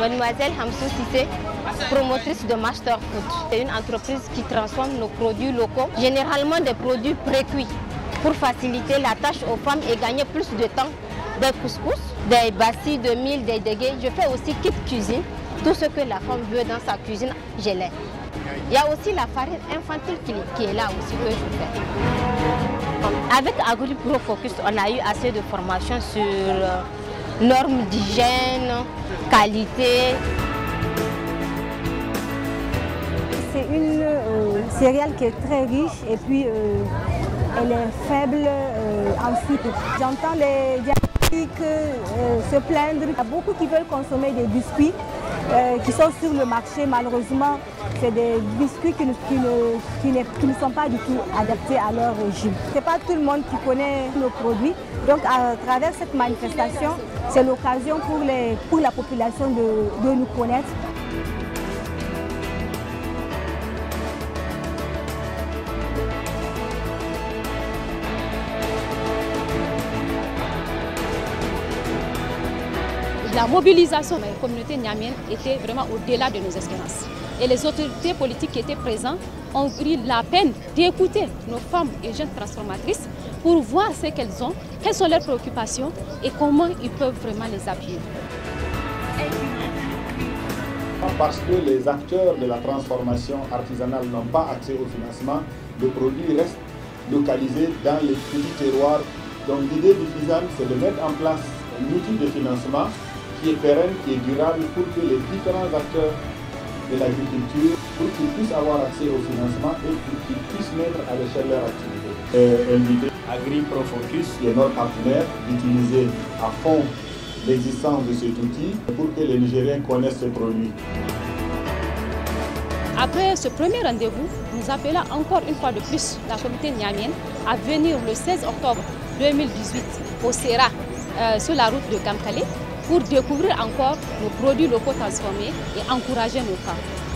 Mademoiselle Hamsou Sissé, promotrice de Master Food. C'est une entreprise qui transforme nos produits locaux, généralement des produits précuits, pour faciliter la tâche aux femmes et gagner plus de temps. Des couscous, des bassis de mil, des dégués. Je fais aussi kit cuisine. Tout ce que la femme veut dans sa cuisine, je l'ai. Il y a aussi la farine infantile qui est là aussi que je fais. Avec AgriPro Focus, on a eu assez de formations sur normes d'hygiène, qualité. C'est une céréale qui est très riche et puis elle est faible en sucre. J'entends les diabétiques se plaindre. Il y a beaucoup qui veulent consommer des biscuits qui sont sur le marché. Malheureusement, c'est des biscuits qui ne sont pas du tout adaptés à leur régime. Ce n'est pas tout le monde qui connaît nos produits. Donc à travers cette manifestation, c'est l'occasion pour la population de nous connaître. La mobilisation de la communauté niamienne était vraiment au-delà de nos espérances. Et les autorités politiques qui étaient présentes ont pris la peine d'écouter nos femmes et jeunes transformatrices pour voir ce qu'elles ont, quelles sont leurs préoccupations et comment ils peuvent vraiment les appuyer. Parce que les acteurs de la transformation artisanale n'ont pas accès au financement, le produit reste localisé dans les petits terroirs. Donc l'idée du FISAN, c'est de mettre en place un outil de financement qui est pérenne, qui est durable pour que les différents acteurs de l'agriculture, pour qu'ils puissent avoir accès au financement et pour qu'ils puissent mettre à l'échelle leur activité. Inviter AgriPro Focus, qui est notre partenaire, d'utiliser à fond l'existence de cet outil pour que les Nigériens connaissent ce produit. Après ce premier rendez-vous, nous appelons encore une fois de plus la communauté niamienne à venir le 16 octobre 2018 au SERA sur la route de Kamkale pour découvrir encore nos produits locaux transformés et encourager nos femmes.